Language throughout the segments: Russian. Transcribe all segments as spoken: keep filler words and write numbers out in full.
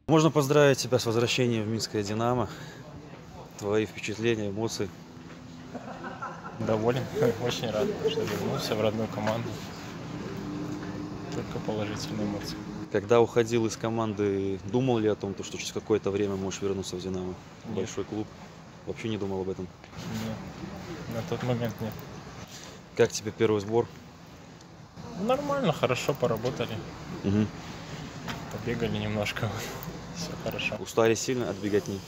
Можно поздравить тебя с возвращением в Минское «Динамо». Твои впечатления, эмоции. Доволен, очень рад, что вернулся в родную команду. Только положительные эмоции. Когда уходил из команды, думал ли о том, что через какое-то время можешь вернуться в «Динамо»? Нет. Большой клуб. Вообще не думал об этом? Нет, на тот момент нет. Как тебе первый сбор? Нормально, хорошо поработали. Угу. Побегали немножко. Все хорошо. Устали сильно от беготни?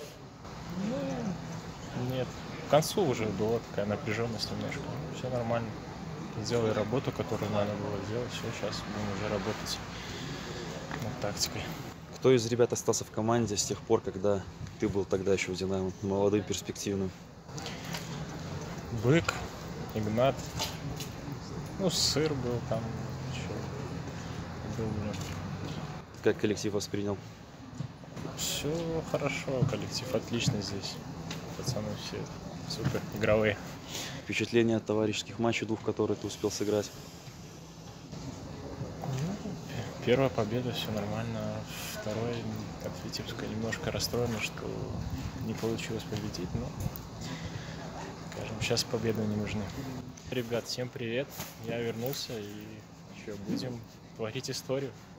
Ну, нет. К концу уже была такая напряженность немножко. Все нормально. Сделали работу, которую надо было сделать. Все, сейчас будем уже работать над тактикой. Кто из ребят остался в команде с тех пор, когда ты был тогда еще в «Динамо», молодым, перспективным? Бык, Игнат. Ну, Сыр был там. Еще был, блин. Как коллектив воспринял? Все хорошо, коллектив отличный здесь. Пацаны все супер, игровые. Впечатления от товарищеских матчей двух, которые ты успел сыграть? Ну, первая победа, все нормально. Второй от Витебска немножко расстроены, что не получилось победить, но, скажем, сейчас победы не нужны. Ребят, всем привет. Я вернулся и еще будем творить историю.